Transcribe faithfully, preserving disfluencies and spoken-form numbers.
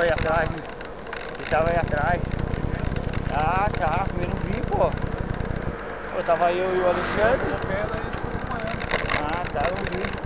tava aí atrás. Ele tava aí atrás. Ah, tá, eu não vi, pô. Pô, tava eu e o Alexandre. Ah, tá, eu não vi.